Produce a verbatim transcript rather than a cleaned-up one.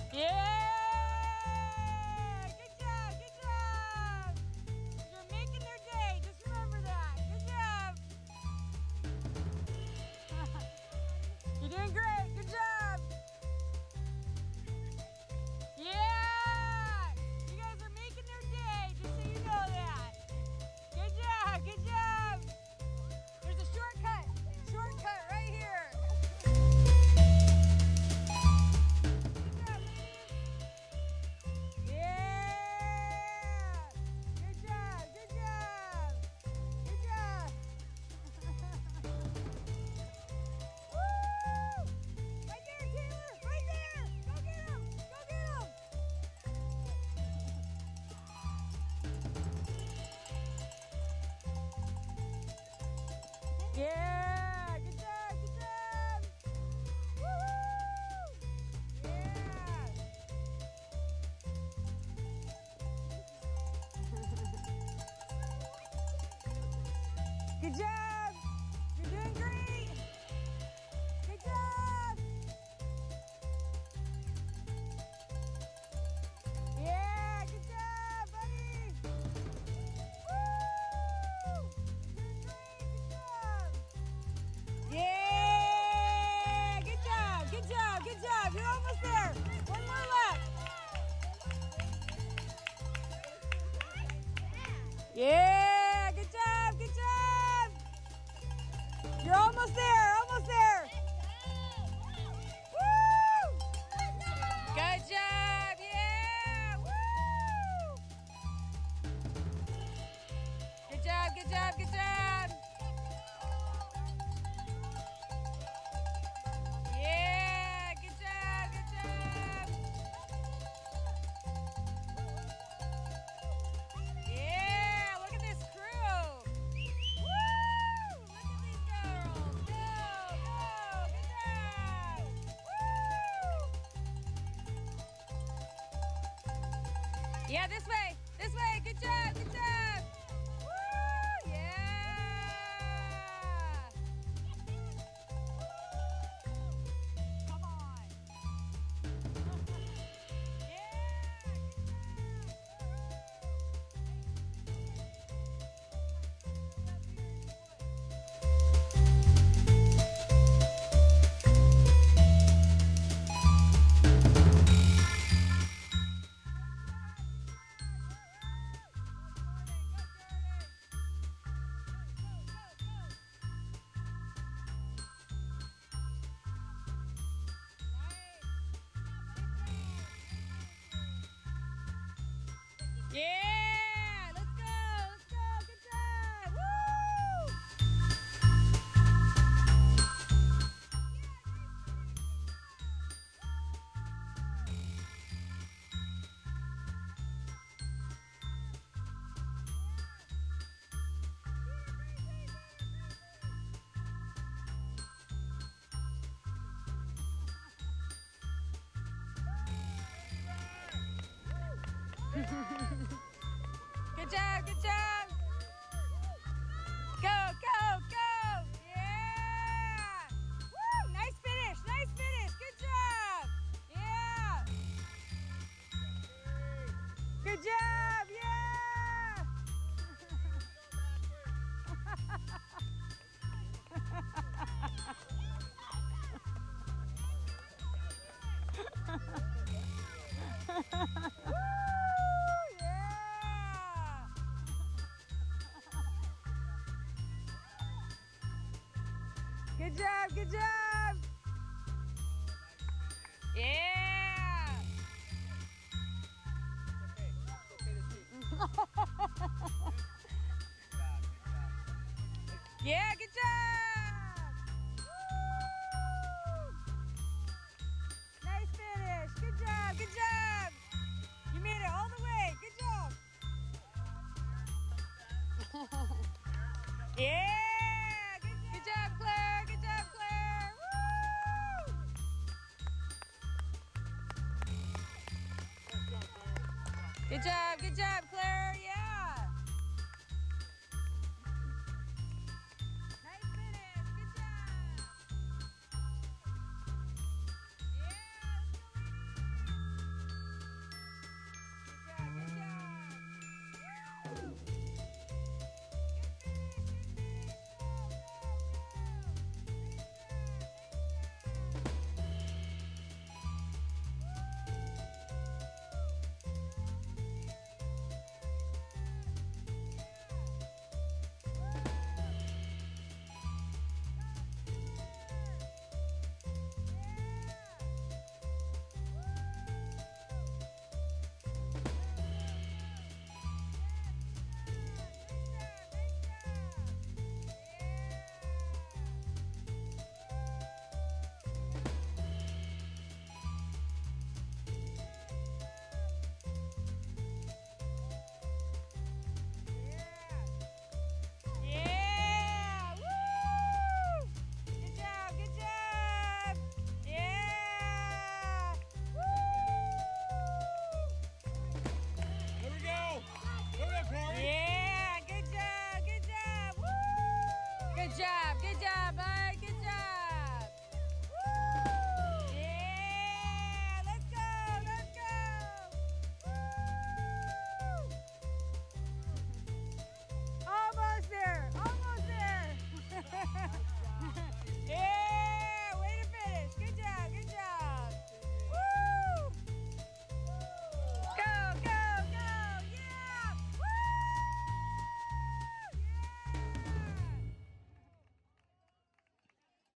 Yeah! Good job, good job! You're making their day, just remember that. Good job! You're doing great, good job! Yeah! You guys are making their day, just so you know that. Good job, good job! There's a shortcut, shortcut right here. Good job, ladies. Yeah! Good job, good job. Good job. Woo! Right there, Taylor, right there. Go get him, go get him. Yeah, good job, good job. Woo-hoo! Yeah. Good job. You're doing great. Good job. Yeah, good job, buddy. Woo! You're doing great. Good job. Yeah, good job, good job, good job. You're almost there. One more lap. Yeah, good job, good job. You're almost there, almost there. Woo! Good job, yeah, woo! Good job, good job, good job. Yeah, good job, good job. Yeah, look at this crew. Woo! Look at these girls. Go, go, good job. Woo! Yeah, this way, this way. Good job, good job. Woo! Yeah. Come on. Yeah, let's go, let's go, good job, woo! Good job, good job. Go, go, go. Yeah. Woo, nice finish, nice finish. Good job. Yeah. Good job, yeah. Woo, yeah. Good job, good job. Yeah. Yeah, good job. Woo. Nice finish. Good job, good job. You made it all the way. Good job. Yeah, good, good job, Claire. Good job, Claire. Woo! Good job, good job, Claire.